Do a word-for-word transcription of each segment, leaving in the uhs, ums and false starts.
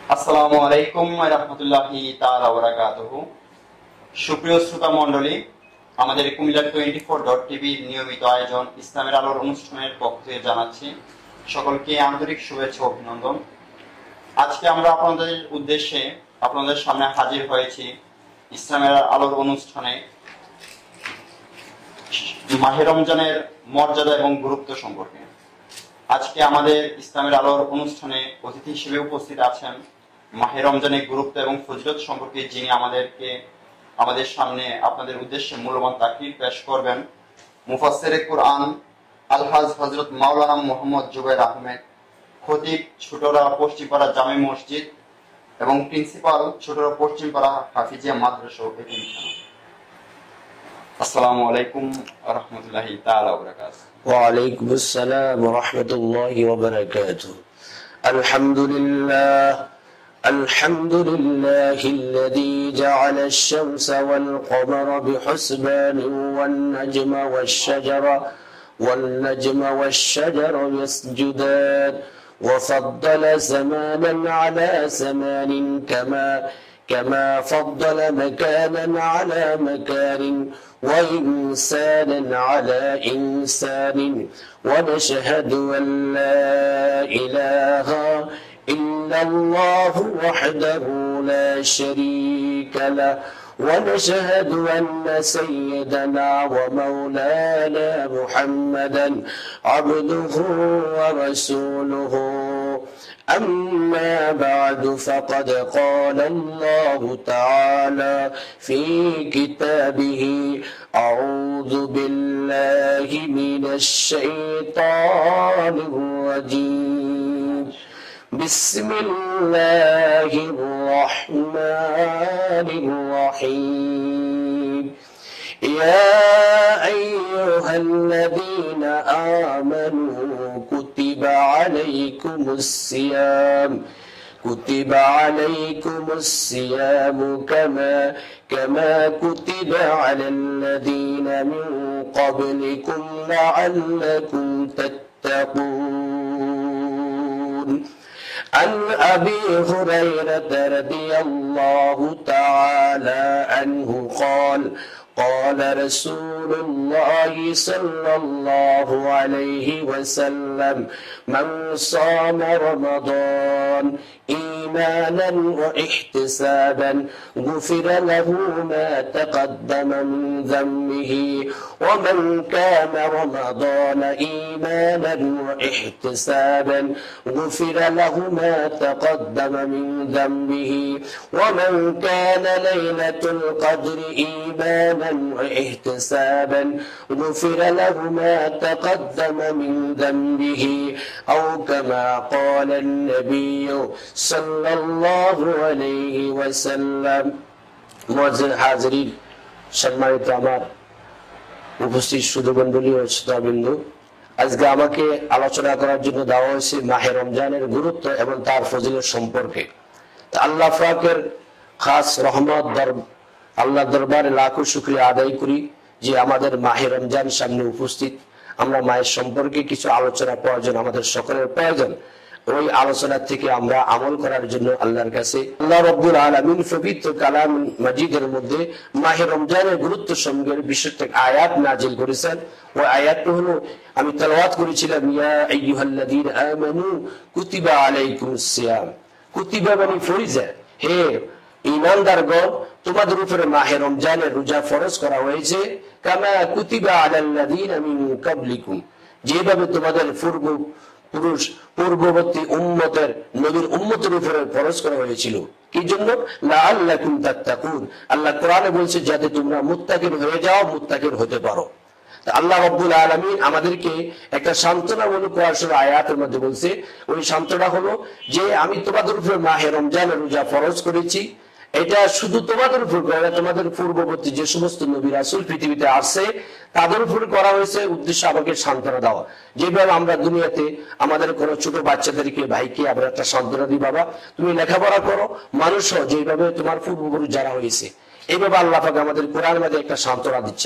আসসালামু আলাইকুম ওয়া রাহমাতুল্লাহি তাআলা ওয়া বারাকাতুহু। সুপ্রিয় শ্রোতা মণ্ডলী, আমাদের কুমিল্লা টোয়েন্টি ফোর ডট টিভির নিয়মিত আয়োজন ইসলামের আলোর অনুষ্ঠানের পক্ষ থেকে জানাচ্ছি সকলকে আন্তরিক শুভেচ্ছা ও অভিনন্দন। আজকে আমরা আপনাদের উদ্দেশ্যে আপনাদের সামনে হাজির হয়েছি ইসলামের আলোর অনুষ্ঠানে মাহে রমজানের মর্যাদা এবং গুরুত্ব সম্পর্কে। আজকে আমাদের ইসলামের আলোর অনুষ্ঠানে অতিথি হিসেবে উপস্থিত আছেন মাহে রমজানের গুরুত্ব এবং ফজিলত সম্পর্কে যিনি আমাদেরকে আমাদের সামনে আপনাদের উদ্দেশ্যে মূল্যবান তাকরীর পেশ করবেন। মুফাসসিরে কুরআন আলহাজ হযরত মাওলানা মোহাম্মদ জুবাইর আহমেদ, খতিব ছোটরা পশ্চিমপাড়া জামে মসজিদ এবং প্রিন্সিপাল ছোটরা পশ্চিমপাড়া হাফিজিয়া মাদ্রাসা এতিমখানা। আসসালামু আলাইকুম ওয়া রাহমাতুল্লাহি তাআলা ওয়া বারাকাতুহু। ওয়া আলাইকুমুস সালাম ওয়া রাহমাতুল্লাহি ওয়া বারাকাতুহু। আলহামদুলিল্লাহ আলহামদুলিল্লাহিল্লাযী জা'আলা আশ-শামসা ওয়াল কমারা বিহুসবানিন ওয়ান নাজমা ওয়াশ-শাজারা ওয়ান নাজমা ওয়াশ-শাজারা ইয়াসজুদান ওয়া ফাদ্দালা জামানান আলা জামানিন কামা كما فضل مكانا على مكان وإنسانا على إنسان ونشهد أن لا إله إلا الله وحده لا شريك له ونشهد أن سيدنا ومولانا محمدا عبده ورسوله. أما بعد فقد قال الله تعالى في كتابه أعوذ بالله من الشيطان الرجيم بسم الله الرحمن الرحيم يا أيها الذين آمنوا كتب عليكم الصيام كتب عليكم الصيام كما كما كتب على الذين من قبلكم لعلكم تتقون. عن أبي هريرة رضي الله تعالى عنه قال قال رسول الله صلى الله عليه وسلم من صام رمضان إيمانا واحتسابا غفر له ما تقدم من ذنبه ومن كان رمضان إيمانا واحتسابا غفر له ما تقدم من ذنبه ومن كان ليلة القدر إيمانا واحتسابا غفر له ما تقدم من ذنبه أو كما قال النبي صلى الله عليه وسلم. মুআজ্জিন হাজিরিন, সম্মানিত আমার উপস্থিত সুধীমণ্ডলী ও শ্রোতাবৃন্দ, আজকে আমাকে আলোচনা করার জন্য দেওয়া হয়েছে মাহে রমজানের গুরুত্ব এবং তার ফজিলত সম্পর্কে। আল্লাহ পাকের খাস রহমত দর আল্লাহ দরবারে লাখো শুকরিয়া আদায় করি যে আমাদের মাহে রমজান সামনে উপস্থিত। আমরা মায়ের সম্পর্কে কিছু আলোচনা প্রয়োজন, আমাদের সকলের প্রয়োজন। ওই আলোচনা থেকে আমরা আমল করার জন্য আল্লাহর কাছে আল্লাহ রাব্বুল আলামিন পবিত্র কালাম মাজিদের মধ্যে মাহে রমজানের গুরুত্ব সম্পর্কে বিশেষ আয়াত নাজিল করেছেন। ওই আয়াতটি হলো, আমি তেলাওয়াত করেছিলাম, ইয়া আইয়ুহাল্লাযীনা আমানু কুতিবা আলাইকুমুস সিয়াম। কুতিবা মানে ফরজ, হে ঈমানদারগণ তোমাদের উপরে মাহে রমজানের রোজা ফরজ করা হয়েছে, কামা কুতিবা আলাল্লাযীনা মিন ক্বাবলিকুম, যেভাবে তোমাদের পূর্ব পুরুষ পূর্ববর্তী উম্মতের নবীর উম্মতের উপরে ফরজ করা হয়েছিল। কি জন্য? লাআল্লাকুম তাত্তাকুন। আল্লাহ কোরআনে বলছে যাতে তোমরা মুত্তাকিন হয়ে যাও, মুত্তাকিন হতে পারো। আল্লাহ রাব্বুল আলামিন আমাদেরকে একটা সান্ত্বনামূলক আয়াতের মধ্যে বলছে, ওই সান্ত্বনা হলো যে আমি তোমাদের উপরে মাহে রমজানের রোজা ফরজ করেছি। এটা শুধু তোমাদের উপর করে, তোমাদের পূর্ববর্তী যে সমস্ত নবী রাসূল পৃথিবীতে আসছে তাদের উপর করা হয়েছে, উদ্দেশ্য আমাকে সান্ত্বনা দেওয়া। যেভাবে আমরা দুনিয়াতে আমাদের কোনো ছোট বাচ্চাদেরকে, ভাইকে আমরা একটা সান্ত্বনা দিই, বাবা তুমি লেখাপড়া করো, মানুষ হও, যেভাবে তোমার পূর্বপুরুষ যারা হয়েছে, এইভাবে আল্লাহ পাক আমাদের কোরআনের মধ্যে একটা সান্ত্বনা দিচ্ছেন।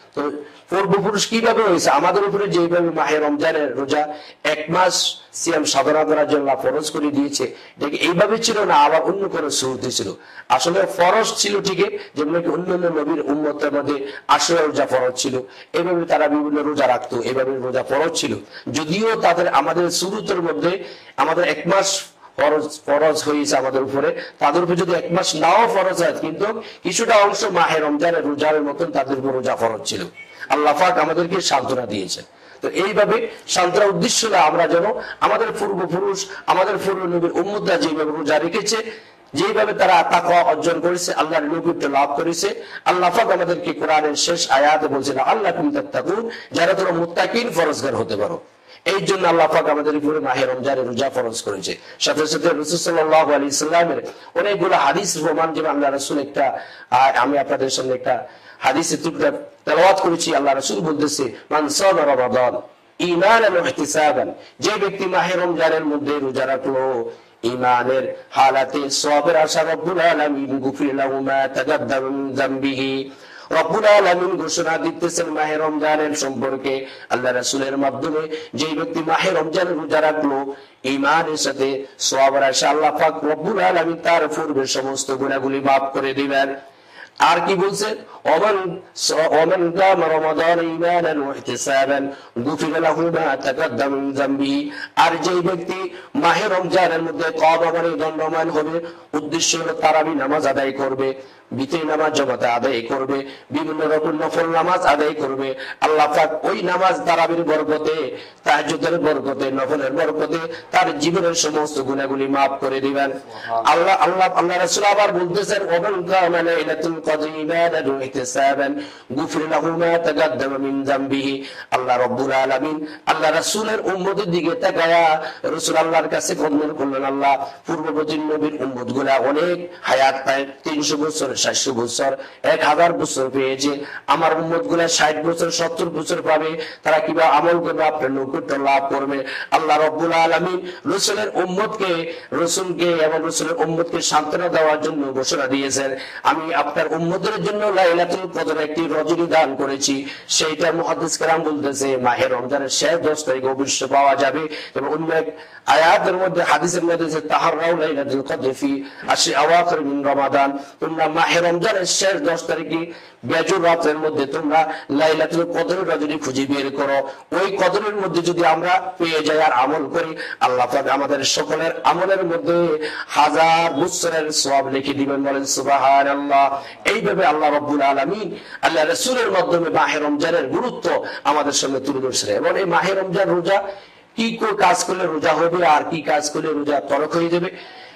তো পূর্বপুরুষ কিভাবে হয়েছে, আমাদের উপরে যেভাবে মাহে রমজানের রোজা এক মাস সিয়াম সাধনা করার জন্য ফরজ করে দিয়েছে, এটাকে এইভাবে ছিল না আবার অন্য কোনো সুরতি ছিল। আসলে ফরজ ছিল ঠিকই, যেগুলো কি অন্যান্য নবীর উম্মতের মধ্যে আশুরা রোজা ফরজ ছিল, এইভাবে তারা বিভিন্ন রোজা রাখতো, এইভাবে রোজা ফরজ ছিল। যদিও তাদের আমাদের সুরতের মধ্যে আমাদের এক মাস ফরজ ফরজ হয়েছে আমাদের উপরে, তাদের উপরে যদি এক মাস নাও ফরজ হয়, কিন্তু কিছুটা অংশ মাহে রমজানের রোজার মতন তাদের উপর রোজা ফরজ ছিল। আল্লাহ পাক আমাদেরকে সান্ত্বনা দিয়েছে। তো এইভাবে সান্ত্বনা উদ্দেশ্য হলো আমরা যেন আমাদের পূর্বপুরুষ আমাদের পূর্ব নবীর উম্মতরা যেভাবে রোজা রেখেছে, যেভাবে তারা তাকওয়া অর্জন করেছে, আল্লাহর নৈকট্য লাভ করেছে, আল্লাহ পাক আমাদেরকে কোরআনের শেষ আয়াতে বলছেন আল্লাকুম তাত্তাকুন, যারা তোমরা মুত্তাকিন ফরজগার হতে পারো। এই জন্য আল্লাহ পাক আমাদের উপরে মাহে রমজানের রোজা ফরজ করেছে। সাথে সাথে রাসূল সাল্লাল্লাহু আলাইহি সাল্লামের অনেকগুলো হাদিস প্রমাণ, যেমন আল্লাহ রাসূল একটা, আমি আপনাদের সামনে একটা হাদিসের টুকরা তেলাওয়াত করেছি। আল্লাহ রাসূল বলতেছে মান সামা রমাদান ঈমানান ওয়া ইহতিসাবান, যে ব্যক্তি মাহে রমজানের মধ্যে রোজা রাখলো ঈমানের হালাতে সওয়াবের আশা, রব্বুল আলামিন গুফির লাহু মা তাকাদ্দামা মিন যামবিহি। রব্বুল আলামিন ঘোষণা দিতেছেন মাহে রমজানের সম্পর্কে আল্লাহ রাসূলের মাধ্যমে, যে ব্যক্তি মাহে রমজানের রোজা রাখলো ঈমানের সাথে সওয়াবের আশা, আল্লাহ পাক রব্বুল আলামিন তার পূর্বের সমস্ত গুনাহগুলি মাফ করে দিবেন। আর কি বলছেন, ওমান ওমান কাম রমাদান ঈমানান ওয়া ইহতিসাবান গুফিরা লাহু মা তাকাদ্দামা মিন যামবিহি। আর যে ব্যক্তি মাহে রমজানের মধ্যে কওমা মানে দণ্ডমান হবে, উদ্দেশ্য হলো তারাবি নামাজ আদায় করবে, বিতর নামাজ জামাতে আদায় করবে, বিভিন্ন রকম নফল নামাজ আদায় করবে, আল্লাহ পাক ওই নামাজ তারাবির বরকতে, তাহাজ্জুদের বরকতে, নফলের বরকতে তার জীবনের সমস্ত গুনাহগুলি maaf করে দিবেন। আল্লাহ আল্লাহ আল্লাহ রাসূল আবার বলতেছেন ওমান কামা লাইলাতুল কদর ঈমানান ওয়া ইহতিসাবান গুফিরা লাহু মা তাকাদ্দামা মিন যামবিহি। আল্লাহ রাব্বুল আলামিন আল্লাহ রাসূলের উম্মতের দিকে তাকায়া রাসূল আল্লাহর কাছে কদমন করলেন, আল্লাহ পূর্ববর্তী নবীর উম্মতগুলা অনেক হায়াত পায়, তিনশো বছর, সাতশো বছর, এক হাজার বছর পেয়েছে, আমার উম্মত গুলা ষাট বছর, সত্তর বছর পাবে, তারা কিভাবে আমল করবে, আপনার নৈকট্য লাভ করবে। আল্লাহ রাব্বুল আলামিন রাসূলের উম্মতকে রাসূলকে এবং রাসূলের উম্মতকে সান্ত্বনা দেওয়ার জন্য ঘোষণা দিয়েছেন, আমি আপনার উম্মতের জন্য লাইলাতুল কদর একটি রজনী দান করেছি। সেইটা মুহাদ্দিস কেরাম বলতেছে মাহে রমজানের শেষ দশ তারিখে অবশ্যই পাওয়া যাবে। এবং অন্য এক আয়াতের মধ্যে হাদিসের মধ্যে আছে তাহাররাউ লাইলাতুল কদর ফি আশরি আওয়াখির মিন রমাদান, তোমরা মাহে রমজানের শেষ দশ তারিখে বেজর রাতের মধ্যে তোমরা লাইলাতুল কদর রজনী খুঁজে বের করো। ওই কদরের মধ্যে যদি আমরা পেয়ে যাই আর আমল করি, আল্লাহ পাক আমাদের সকলের আমলের মধ্যে হাজার বছরের সওয়াব লিখে দিবেন, বলেন সুবহানাল্লাহ। এইভাবে আল্লাহ রাব্বুল আলামিন আল্লাহ রাসূলের মাধ্যমে মাহে রমজানের গুরুত্ব আমাদের সামনে তুলে ধরছেন। এবং এই মাহে রমজান রোজা কি কোন কাজ করলে রোজা হবে আর কি কাজ করলে রোজা তরক হয়ে যাবে।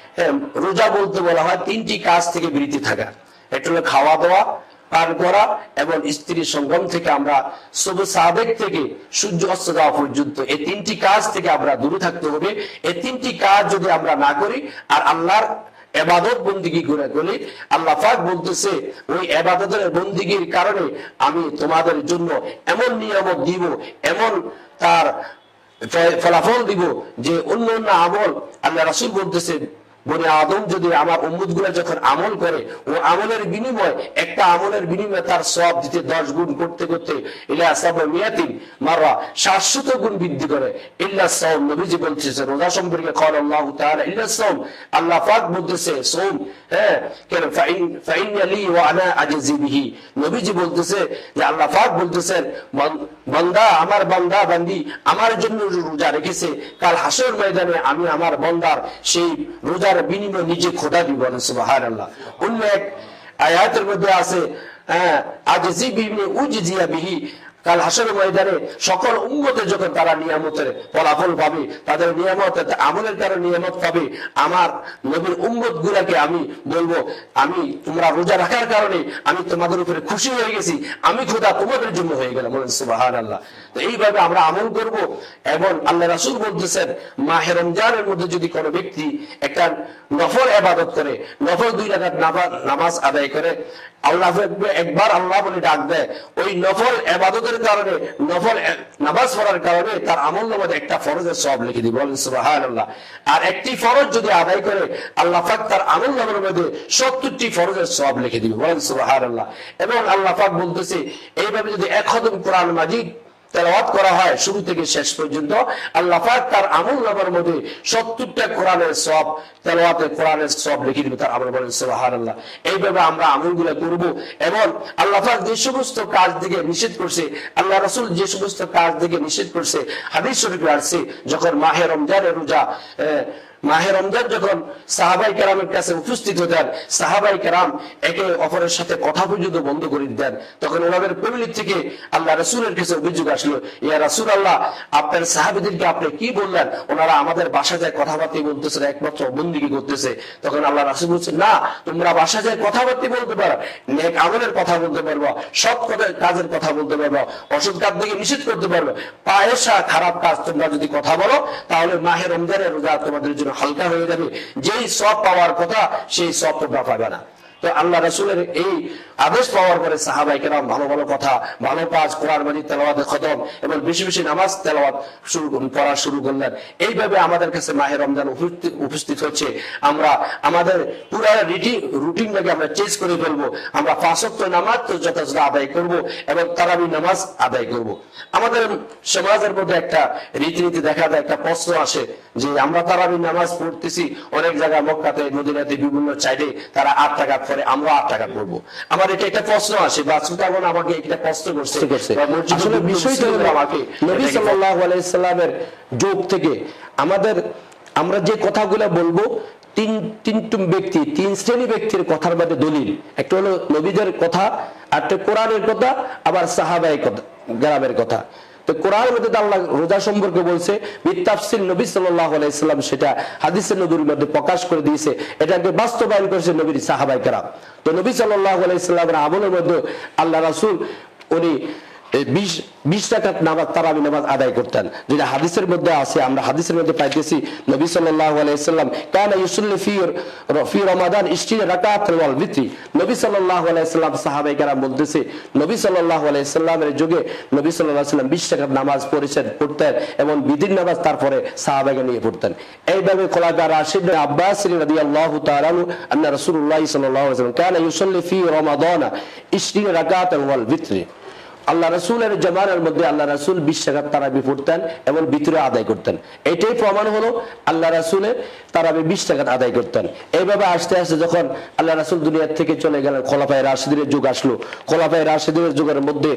রোজা বলতে বলা হয় তিনটি কাজ থেকে বিরতি থাকা, একটা হলো খাওয়া দাওয়া, পান করা এবং স্ত্রী সঙ্গম থেকে আমরা সুবহ সাদেক থেকে সূর্য অস্ত যাওয়া পর্যন্ত এই তিনটি কাজ থেকে আমরা দূরে থাকতে হবে। এই তিনটি কাজ যদি আমরা না করি আর আল্লাহর ইবাদত বন্দেগী করে করি, আল্লাহ পাক বলতেছে ওই ইবাদতের বন্দেগীর কারণে আমি তোমাদের জন্য এমন নিয়ামত দিব, এমন তার ফলাফল দিব যে অন্য অন্য আমল, আল্লাহ রাসূল বলতেছে বনি আদম যদি আমার উম্মত গুলা যখন আমল করে, ও আমলের বিনিময় একটা আমলের বিনিময়ে তার সওয়াব দিতে দশ গুণ করতে করতে ইলা সাবমিয়াতিন মাররা সাতশত গুণ বৃদ্ধি করে। ইল্লা সাওম, নবীজি বলতেছে রোজা সম্পর্কে قال الله تعالى ইল্লা সাওম, আল্লাহ পাক বলতেছে সাওম, হ্যাঁ কেন ফাইন ফাইন লি ওয়া আনা আজজি বিহি। নবীজি বলতেছে যে আল্লাহ পাক বলতেছেন বান্দা, আমার বান্দা বান্দি আমার জন্য রোজা রেখেছে, কাল হাসর ময়দানে আমি আমার বান্দার সেই রোজা বিনিময় নিজে খোদা দিব, সুবহানাল্লাহ। অন্য এক আয়াতের মধ্যে আছে আজজি বিহি উজজিয়া বিহি, কাল হাসর ময়দানে সকল উম্মতের যখন তারা নিয়ামতের ফলাফল পাবে, তাদের নিয়ামত আমলের কারণে নিয়ামত পাবে, আমার নবীর উম্মত গুলাকে আমি বলবো আমি তোমরা রোজা রাখার কারণে আমি তোমাদের উপরে খুশি হয়ে গেছি, আমি খোদা তোমাদের জন্য হয়ে গেলাম, বলেন সুবহানাল্লাহ। তো এইভাবে আমরা আমল করব। এবং আল্লাহ রাসূল বলতেছেন মাহে রমজানের মধ্যে যদি কোনো ব্যক্তি একটা নফল ইবাদত করে, নফল দুই রাকাত নামাজ আদায় করে, আল্লাহ একবার আল্লাহ বলে ডাক দেয়, ওই নফল ইবাদতের ইবাদতের কারণে, নফল নামাজ পড়ার কারণে তার আমলনামায় একটা ফরজের সওয়াব লিখে দিবেন, বলেন সুবহানাল্লাহ। আর একটি ফরজ যদি আদায় করে আল্লাহ পাক তার আমলনামার মধ্যে সত্তরটি ফরজের সওয়াব লিখে দিবেন, বলেন সুবহানাল্লাহ। এবং আল্লাহ পাক বলতেছে এইভাবে যদি এক খতম কোরআন মাজিদ তেলাওয়াত করা হয় শুরু থেকে শেষ পর্যন্ত, আল্লাহ পাক তার আমলনামার মধ্যে সত্তরটা কোরআনের সওয়াব, তেলাওয়াতে কোরআনের সওয়াব লিখে দিবে তার আমল, বলেন সুবহানাল্লাহ। এইভাবে আমরা আমলগুলো করব। এবং আল্লাহ পাক যে সমস্ত কাজ থেকে নিষেধ করছে, আল্লাহ রাসূল যে সমস্ত কাজ থেকে নিষেধ করছে, হাদিস শরীফে আসছে যখন মাহে রমজানের রোজা, মাহে রমজান যখন সাহাবাই কেরামের কাছে উপস্থিত হতেন, সাহাবাই কেরাম একে অপরের সাথে কথা পর্যন্ত বন্ধ করে দিতেন, তখন ওনাদের ফ্যামিলি থেকে আল্লাহ রাসূলের কাছে অভিযোগ আসলো, ইয়া রাসূলুল্লাহ, আপনার সাহাবীদেরকে আপনি কি বললেন? ওনারা আমাদের বাসা যায় কথাবার্তা বলতেছে, একমাত্র বন্দিগি করতেছে। তখন আল্লাহ রাসূল বলছেন, না, তোমরা বাসা যায় কথাবার্তা বলতে পারো, নেক আমলের কথা বলতে পারবো, সৎ কাজের কথা বলতে পারবো, অসৎ কাজ থেকে নিষেধ করতে পারবো। পায়েসা খারাপ কাজ তোমরা যদি কথা বলো তাহলে মাহে রমজানের রোজা তোমাদের জন্য হালকা হয়ে যাবে, যেই সওয়াব পাওয়ার কথা সেই সওয়াব তোমরা পাবে না। তো আল্লাহ রাসূলের এই আদেশ পাওয়ার পরে সাহাবায়ে কেরাম ভালো ভালো কথা, ভালো কাজ, কোরআন মাজিদ তেলাওয়াতে খতম এবং বেশি বেশি নামাজ তেলাওয়াত শুরু করা শুরু করলেন। এইভাবে আমাদের কাছে মাহে রমজান উপস্থিত হচ্ছে। আমরা আমাদের পুরো রুটিনটাকে আমরা চেঞ্জ করে ফেলবো। আমরা পাঁচ ওয়াক্ত নামাজ তো যথাযথ আদায় করব এবং তারাবি নামাজ আদায় করব। আমাদের সমাজের মধ্যে একটা রীতিনীতি দেখা যায়, একটা প্রশ্ন আসে যে আমরা তারাবি নামাজ পড়তেছি, অনেক জায়গায় মক্কাতে, মদিনাতে, বিভিন্ন সাইডে তারা আট টাকা পরে, আমরা আট টাকা পড়বো। আমার এটা একটা প্রশ্ন আসে, বা সুতাগণ আমাকে একটা প্রশ্ন করছে। আসলে বিষয়টা হলো আমাকে নবী সাল্লাল্লাহু আলাইহি সাল্লামের যুগ থেকে আমাদের আমরা যে কথাগুলো বলবো, তিন তিনটু ব্যক্তি, তিন শ্রেণী ব্যক্তির কথার মধ্যে দলিল, একটা হলো নবীদের কথা, একটা কোরআনের কথা, আবার সাহাবায়ে কেরামের কথা। তো কোরআনের মধ্যে আল্লাহ রোজা সম্পর্কে বলছে, বিতাফসির নবী সাল্লাল্লাহু আলাইহি সাল্লাম সেটা হাদিসের নবীর মধ্যে প্রকাশ করে দিয়েছে, এটাকে বাস্তবায়ন করেছে নবীর সাহাবায়ে কেরাম। তো নবী সাল্লাল্লাহু আলাইহি সাল্লামের আমলের মধ্যে আল্লাহ রাসূল উনি বিশ বিশ রাকাত নামাজ, তারাবি নামাজ আদায় করতেন, যেটা হাদিসের মধ্যে আছে। আমরা হাদিসের মধ্যে পাইতেছি নবী সাল্লাল্লাহু আলাইহি সাল্লাম কানা ইউসাল্লি ফি ফি রমাদান ইশরিন রাকাত ওয়াল বিত্রি। নবী সাল্লাল্লাহু আলাইহি সাল্লাম সাহাবায়ে কেরাম বলতেছে, নবী সাল্লাল্লাহু আলাইহি সাল্লামের যুগে নবী সাল্লাল্লাহু আলাইহি সাল্লাম বিশ রাকাত নামাজ পড়েছেন, পড়তেন এবং বিদিন নামাজ তারপরে সাহাবাকে নিয়ে পড়তেন। এইভাবে খোলাফা রাশিদিন আব্বাস রাদিয়াল্লাহু তাআলা আন্না রাসূলুল্লাহ সাল্লাল্লাহু আলাইহি সাল্লাম কানা ইউসাল্লি ফি রমাদান ইশরিন রাকাত ওয়াল বিত্রি। আল্লাহ রাসূলের জামানার মধ্যে আল্লাহ রাসূল বিশ রাকাত তারাবি পড়তেন এবং বিতরে আদায় করতেন। এটাই প্রমাণ হলো আল্লাহ রাসূলের তারাবি বিশ রাকাত আদায় করতেন। এইভাবে আস্তে আস্তে যখন আল্লাহ রাসূল দুনিয়া থেকে চলে গেলেন, খোলাফায়ে রাশিদিনের যুগ আসলো। খোলাফায়ে রাশিদিনের যুগের মধ্যে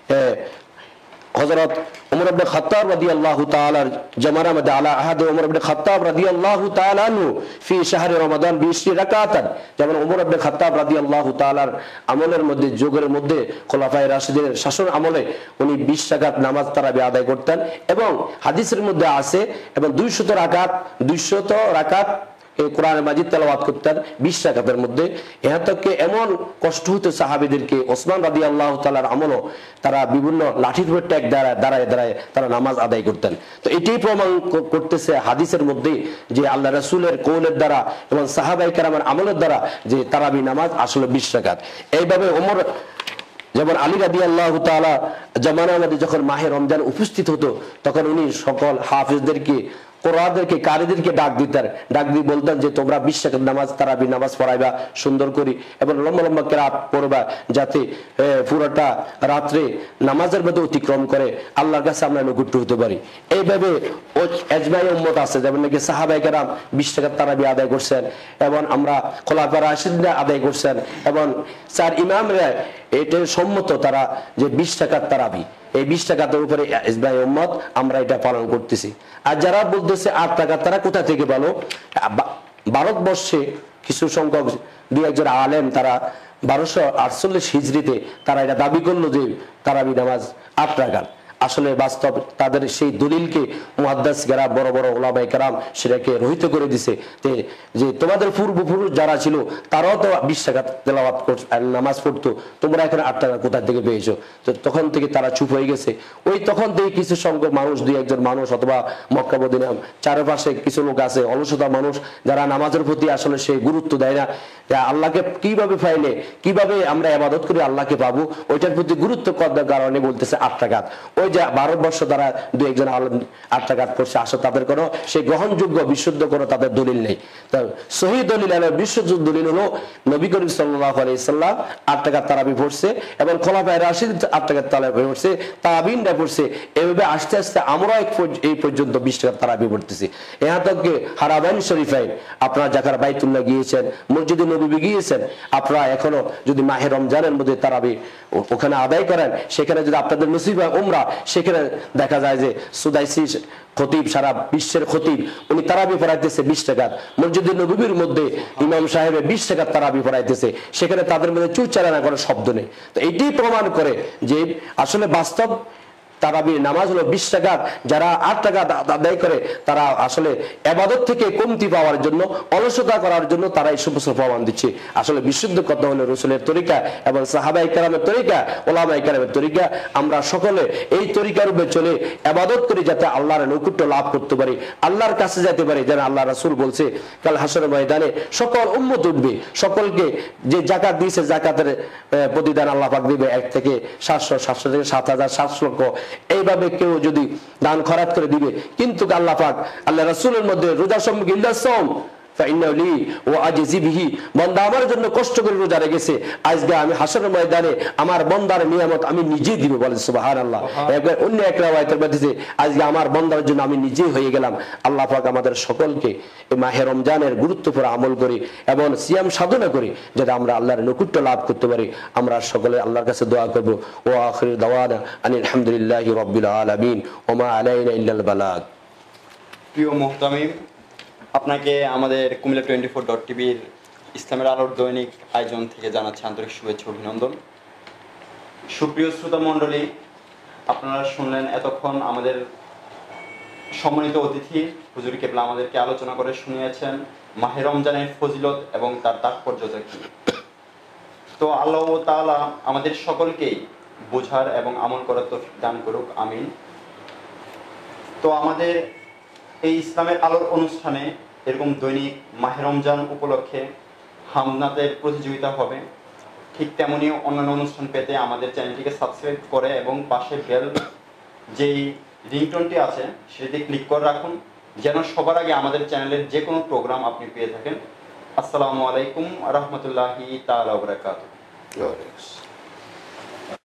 হযরত ওমর ইবনে খাত্তাব রাদিয়াল্লাহু তাআলার জামানার মধ্যে আলা আহাদ ওমর ইবনে খাত্তাব রাদিয়াল্লাহু তাআলা আনহু ফি শাহরি রমাদান বিশ রাকাতান, যেমন ওমর ইবনে খাত্তাব রাদিয়াল্লাহু তাআলার আমলের মধ্যে, যুগের মধ্যে খোলাফায়ে রাশিদিনের শাসন আমলে উনি বিশ রাকাত নামাজ তারাবি আদায় করতেন। এবং হাদিসের মধ্যে আছে এবং দুইশত রাকাত দুইশত রাকাত কোরআন মাজিদ তেলাওয়াত করতেন বিশ রাকাতের মধ্যে। এখান থেকে এমন কষ্ট হতো সাহাবীদেরকে, ওসমান রাদিয়াল্লাহু তাআলার আমলও তারা বিভিন্ন লাঠির উপর ট্যাগ দাঁড়ায় দাঁড়ায় দাঁড়ায় তারা নামাজ আদায় করতেন। তো এটাই প্রমাণ করতেছে হাদিসের মধ্যে যে আল্লাহ রাসূলের কওলের দ্বারা এবং সাহাবায়ে কেরামের আমলের দ্বারা যে তারাবি নামাজ আসলে বিশ রাকাত। এইভাবে ওমর, যেমন আলী রাদিয়াল্লাহু তাআলা জামানার মধ্যে যখন মাহে রমজান উপস্থিত হতো, তখন উনি সকল হাফেজদেরকে, কোরআনদেরকে, কারিদেরকে ডাক দিতেন, ডাক দিয়ে বলতেন যে তোমরা বিশ রাকাত নামাজ তারাবি নামাজ পড়াইবা সুন্দর করি এবং লম্বা লম্বা কেরাত পড়বা, যাতে পুরোটা রাত্রে নামাজের মধ্যে অতিক্রম করে আল্লাহর কাছে আমরা নৈকট্য হতে পারি। এইভাবে এজমাই উম্মত আছে, যেমন নাকি সাহাবায়ে কেরাম বিশ রাকাত তারাবি আদায় করছেন এবং আমরা খোলাফায়ে রাশিদিনরা আদায় করছেন এবং চার ইমামরা এটা সম্মত তারা যে বিশ রাকাত তারাবি, এই বিশ টাকাতের উপরে ইসবাই উম্মত আমরা এটা পালন করতেছি। আর যারা বলতেছে আট টাকা, তারা কোথা থেকে বলো? ভারতবর্ষে কিছু সংখ্যক দুই একজন আলেম তারা বারোশো আটচল্লিশ হিজরিতে তারা এটা দাবি করলো যে তারাবি নামাজ আট টাকা। আসলে বাস্তব তাদের সেই দলিলকে মুহাদ্দিস কেরাম বড় বড় উলামায়ে কেরাম সেটাকে রহিত করে দিছে যে তোমাদের পূর্বপুরুষ যারা ছিল তারাও তো বিশ টাকা তেলাওয়াত করতো আর নামাজ পড়তো, তোমরা এখানে আট টাকা কোথা থেকে পেয়েছো? তো তখন থেকে তারা চুপ হয়ে গেছে। ওই তখন থেকে কিছু সংখ্যক মানুষ, দুই একজন মানুষ অথবা মক্কা মদিনা চারপাশে কিছু লোক আছে অলসতা মানুষ যারা নামাজের প্রতি আসলে সেই গুরুত্ব দেয় না, আল্লাহকে কিভাবে পাইলে কিভাবে আমরা ইবাদত করি আল্লাহকে পাবো ওইটার প্রতি গুরুত্ব করার কারণে বলতেছে আট টাকাত। ওই যে ভারতবর্ষ দ্বারা দুই একজন আলেম আট টাকাত করছে, আসলে তাদের কোনো সেই গ্রহণযোগ্য বিশুদ্ধ কোনো তাদের দলিল নেই। সহি দলিল হলো বিশুদ্ধ দলিল হলো নবী করিম সাল্লাল্লাহু আলাইহি সাল্লাম আট টাকার তারাবি পড়ছে এবং খোলাফায়ে রাশিদিন আট টাকার তারাবি পড়ছে, তাবিনরা পড়ছে। এভাবে আস্তে আস্তে আমরা এই পর্যন্ত বিশ টাকার তারাবি পড়তেছি। এখান থেকে হারামাইন শরীফাইন আপনারা যারা বাইতুল্লাহ গিয়েছেন, মসজিদে নববী গিয়েছেন, আপনারা এখনো যদি মাহে রমজানের মধ্যে তারাবি ওখানে আদায় করেন, সেখানে যদি আপনাদের নসিব হয় উমরা, সেখানে দেখা যায় যে সুদাইসি খতিব সারা বিশ্বের খতিব উনি তারাবি পড়াইতেছে বিশ টাকার। মসজিদে নববীর মধ্যে ইমাম সাহেব বিশ টাকার তারাবি পড়াইতেছে, সেখানে তাদের মধ্যে চুচারানা করার শব্দ নেই। তো এটি প্রমাণ করে যে আসলে বাস্তব তারাবির নামাজ হলো বিশ টাকা, যারা আট টাকা আদায় করে তারা আসলে ইবাদত থেকে কমতি পাওয়ার জন্য, অলসতা করার জন্য তারা এই সমস্ত প্রমাণ দিচ্ছে। আসলে বিশুদ্ধ কথা হলো রাসূলের তরিকা এবং সাহাবায়ে কেরামের তরিকা, উলামায়ে কেরামের তরিকা। আমরা সকলে এই তরিকার উপরে চলে ইবাদত করি যাতে আল্লাহর নৈকট্য লাভ করতে পারি, আল্লাহর কাছে যেতে পারি। যেন আল্লাহ রাসূল বলছে কাল হাসরের ময়দানে সকল উম্মত উঠবে, সকলকে যে যাকাত দিয়েছে যাকাতের প্রতিদান আল্লাহ পাক দিবে এক থেকে সাতশো, সাতশো থেকে সাত হাজার সাতশো লক্ষ। এইভাবে কেউ যদি দান খরাত করে দিবে, কিন্তু আল্লাহ পাক আল্লাহ রাসূলের মধ্যে রোজা সম্মুখে ইল্লা সাওম ফাইন্নাহু লি ওয়া আজজি বিহি, বান্দা আমার জন্য কষ্ট করে রোজা রেখেছে, আজকে আমি হাসরের ময়দানে আমার বান্দার নিয়ামত আমি নিজেই দিব। বলেন সুবহানাল্লাহ। একবার অন্য এক riwayat-এর মধ্যে আজকে আমার বান্দার জন্য আমি নিজেই হয়ে গেলাম। আল্লাহ পাক আমাদের সকলকে এই মাহে রমজানের গুরুত্বপূর্ণ আমল করি এবং সিয়াম সাধনা করি যাতে আমরা আল্লাহর নৈকট্য লাভ করতে পারি। আমরা সকলে আল্লাহর কাছে দোয়া করব। ওয়া আখিরু দাওয়ানা আনিল হামদুলিল্লাহি রাব্বিল আলামিন ওয়া মা আলাইনা ইল্লাল বালাগ। প্রিয় মুহতামিম, আপনাকে আমাদের কুমিল্লা টোয়েন্টি ফোর ডট টিভির ইসলামের আলোর দৈনিক আয়োজন থেকে জানাচ্ছি আন্তরিক শুভেচ্ছা অভিনন্দন। সুপ্রিয় শ্রোতা মণ্ডলী, আপনারা শুনলেন এতক্ষণ আমাদের সম্মানিত অতিথি হুজুর কেবলা আমাদেরকে আলোচনা করে শুনিয়েছেন মাহে রমজানের ফজিলত এবং তার তাৎপর্যতা কি। তো আল্লাহ তাআলা আমাদের সকলকেই বোঝার এবং আমল করার তৌফিক দান করুক, আমিন। তো আমাদের এই ইসলামের আলোর অনুষ্ঠানে এরকম দৈনিক মাহে রমজান উপলক্ষে হামনাতের প্রতিযোগিতা হবে। ঠিক তেমনি অন্যান্য অনুষ্ঠান পেতে আমাদের চ্যানেলটিকে সাবস্ক্রাইব করে এবং পাশে বেল যেই রিংটোনটি আছে সেটি ক্লিক করে রাখুন, যেন সবার আগে আমাদের চ্যানেলের যে কোনো প্রোগ্রাম আপনি পেয়ে থাকেন। আসসালামু আলাইকুম ওয়া রাহমাতুল্লাহি তাআলা ওয়া বারাকাতুহু।